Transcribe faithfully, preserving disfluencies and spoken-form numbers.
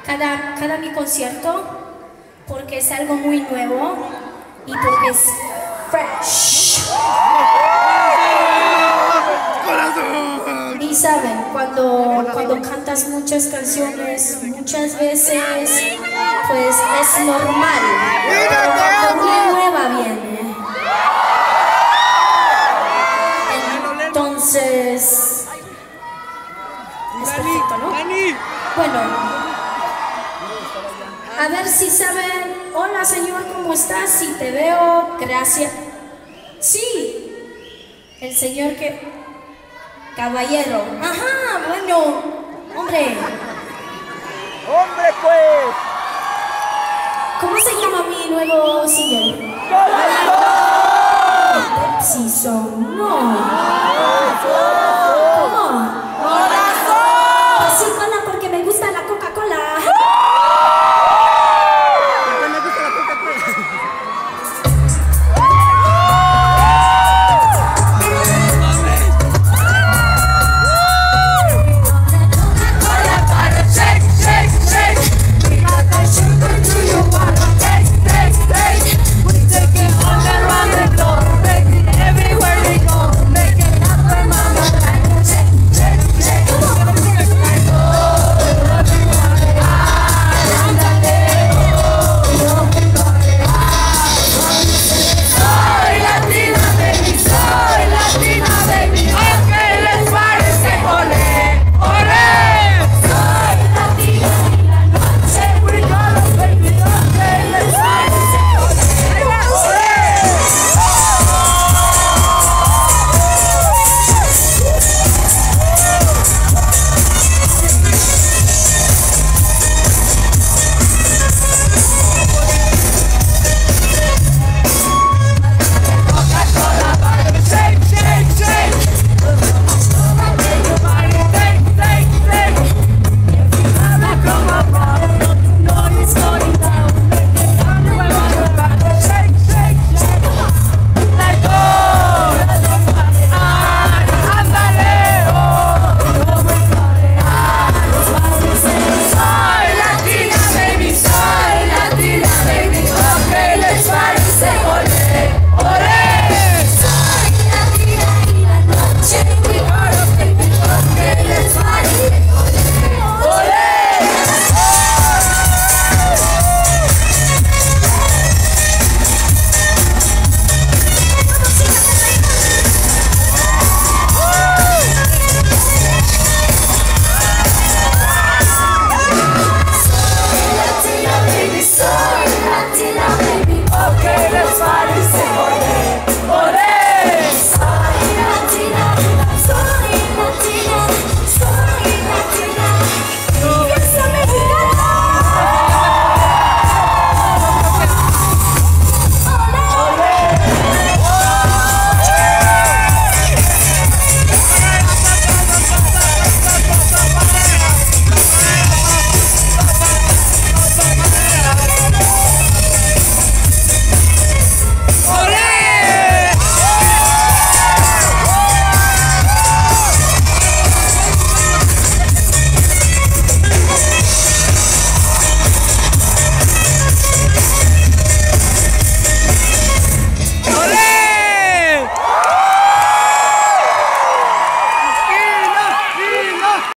cada, cada mi concierto, porque es algo muy nuevo y porque es fresh. Y saben, cuando, cuando cantas muchas canciones, muchas veces, pues es normal, pero cuando una nueva viene, entonces es perfecto, ¿no? Bueno, a ver si saben. Hola señor, ¿cómo estás? Si te veo, gracias. Sí, el señor que... Caballero. Ajá, bueno, hombre. ¡Hombre, pues! ¿Cómo se llama mi nuevo single? Pepsi Song. No.